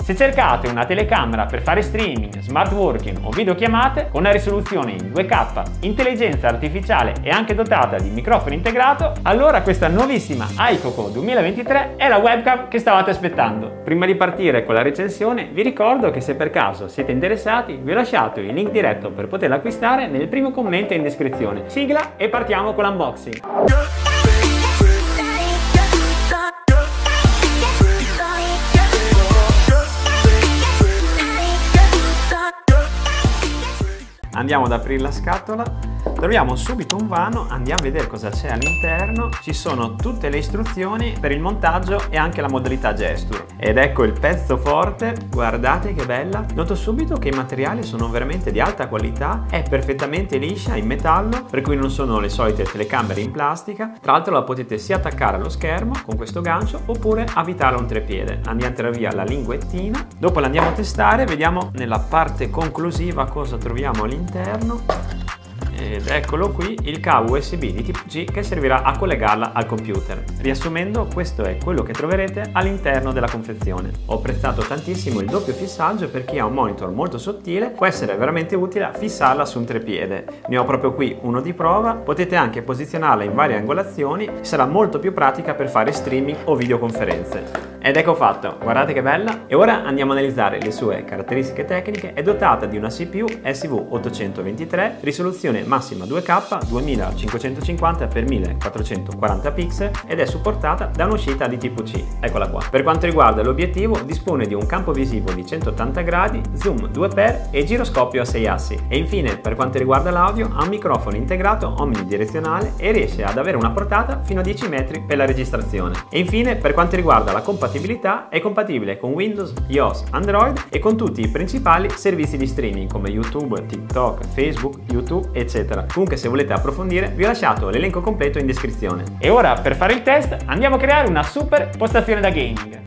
Se cercate una telecamera per fare streaming, smart working o videochiamate con una risoluzione in 2K, intelligenza artificiale e anche dotata di microfono integrato, allora questa nuovissima iCoco 2023 è la webcam che stavate aspettando. Prima di partire con la recensione vi ricordo che se per caso siete interessati vi ho lasciato il link diretto per poterla acquistare nel primo commento in descrizione. Sigla e partiamo con l'unboxing. Andiamo ad aprire la scatola, troviamo subito un vano, andiamo a vedere cosa c'è all'interno. Ci sono tutte le istruzioni per il montaggio e anche la modalità gesture. Ed ecco il pezzo forte, guardate che bella. Noto subito che i materiali sono veramente di alta qualità, è perfettamente liscia in metallo, per cui non sono le solite telecamere in plastica. Tra l'altro la potete sia attaccare allo schermo con questo gancio oppure avvitarla a un trepiede. Andiamo a tirare via la linguettina, dopo la andiamo a testare, vediamo nella parte conclusiva cosa troviamo all'interno. Ed eccolo qui il cavo USB di tipo C che servirà a collegarla al computer. Riassumendo, questo è quello che troverete all'interno della confezione. Ho apprezzato tantissimo il doppio fissaggio, per chi ha un monitor molto sottile può essere veramente utile a fissarla su un trepiede. Ne ho proprio qui uno di prova, potete anche posizionarla in varie angolazioni, sarà molto più pratica per fare streaming o videoconferenze. Ed ecco fatto, guardate che bella! E ora andiamo a analizzare le sue caratteristiche tecniche. È dotata di una CPU SV823, risoluzione massima 2K 2550x1440 pixel ed è supportata da un'uscita di tipo C, eccola qua. Per quanto riguarda l'obiettivo, dispone di un campo visivo di 180 gradi, zoom 2x e giroscopio a 6 assi. E infine, per quanto riguarda l'audio, ha un microfono integrato omnidirezionale e riesce ad avere una portata fino a 10 metri per la registrazione. E infine, per quanto riguarda la compatibilità, è compatibile con Windows, iOS, Android e con tutti i principali servizi di streaming come YouTube, TikTok, Facebook, YouTube, eccetera. Comunque, se volete approfondire vi ho lasciato l'elenco completo in descrizione. E ora, per fare il test, andiamo a creare una super postazione da gaming.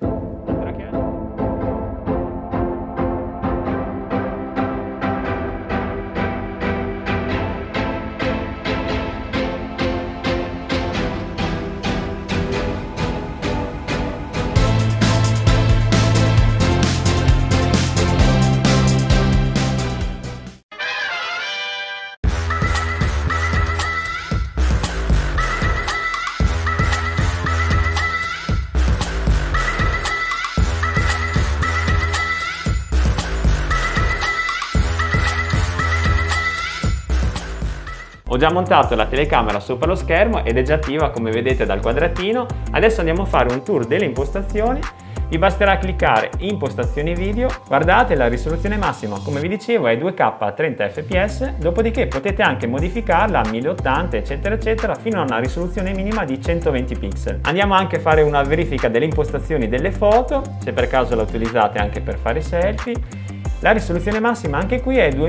Ho già montato la telecamera sopra lo schermo ed è già attiva, come vedete dal quadratino. Adesso andiamo a fare un tour delle impostazioni. Vi basterà cliccare impostazioni video, guardate la risoluzione massima come vi dicevo è 2K a 30 fps, dopodiché potete anche modificarla a 1080 eccetera eccetera fino a una risoluzione minima di 120 pixel. Andiamo anche a fare una verifica delle impostazioni delle foto, se per caso la utilizzate anche per fare selfie. La risoluzione massima anche qui è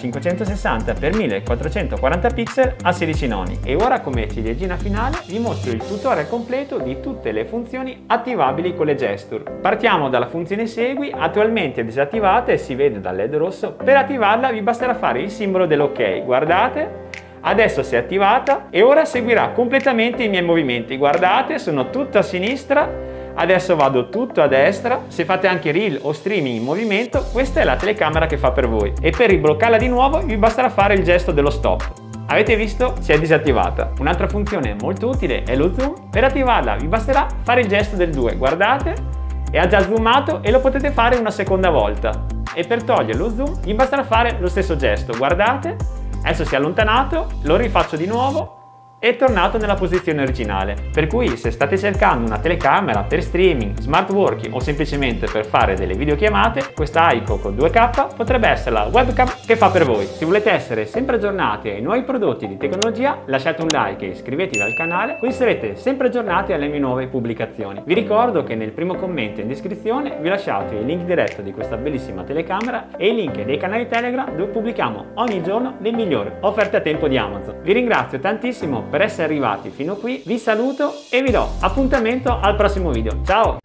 2560x1440 pixel a 16 noni. E ora, come ciliegina finale, vi mostro il tutorial completo di tutte le funzioni attivabili con le gesture. Partiamo dalla funzione segui, attualmente disattivata e si vede dal LED rosso. Per attivarla vi basterà fare il simbolo dell'ok, guardate. Adesso si è attivata e ora seguirà completamente i miei movimenti. Guardate, sono tutto a sinistra. Adesso vado tutto a destra. Se fate anche reel o streaming in movimento, questa è la telecamera che fa per voi. E per ribloccarla di nuovo vi basterà fare il gesto dello stop. Avete visto? Si è disattivata. Un'altra funzione molto utile è lo zoom. Per attivarla vi basterà fare il gesto del 2. Guardate, e ha già zoomato e lo potete fare una seconda volta. E per togliere lo zoom vi basterà fare lo stesso gesto. Guardate, adesso si è allontanato, lo rifaccio di nuovo. È tornato nella posizione originale, per cui se state cercando una telecamera per streaming, smart working o semplicemente per fare delle videochiamate, questa iCoco 2K potrebbe essere la webcam che fa per voi. Se volete essere sempre aggiornati ai nuovi prodotti di tecnologia, lasciate un like e iscrivetevi al canale, così sarete sempre aggiornati alle mie nuove pubblicazioni. Vi ricordo che nel primo commento in descrizione vi ho lasciato il link diretto di questa bellissima telecamera e il link dei canali Telegram dove pubblichiamo ogni giorno le migliori offerte a tempo di Amazon. Vi ringrazio tantissimo per essere arrivati fino qui, vi saluto e vi do appuntamento al prossimo video. Ciao!